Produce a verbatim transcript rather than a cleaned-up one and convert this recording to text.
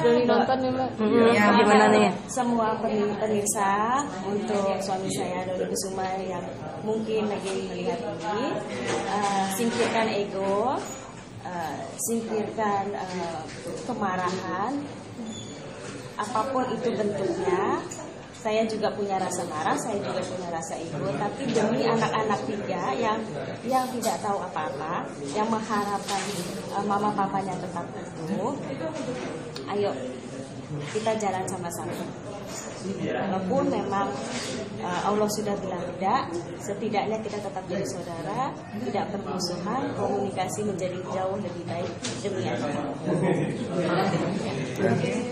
dari nonton nih Mbak. Hmm, ya, gimana nih? Semua pemirsa, untuk suami saya Doni Kusuma yang mungkin lagi melihat ini, uh, singkirkan ego, uh, singkirkan uh, kemarahan, apapun itu bentuknya. Saya juga punya rasa marah, saya juga punya rasa ego, tapi demi anak-anak tiga yang yang tidak tahu apa-apa, yang mengharapkan uh, mama papanya tetap utuh, ayo kita jalan sama-sama. Walaupun memang uh, Allah sudah bilang tidak, setidaknya kita tetap jadi saudara, tidak bermusuhan, komunikasi menjadi jauh lebih baik demi anak.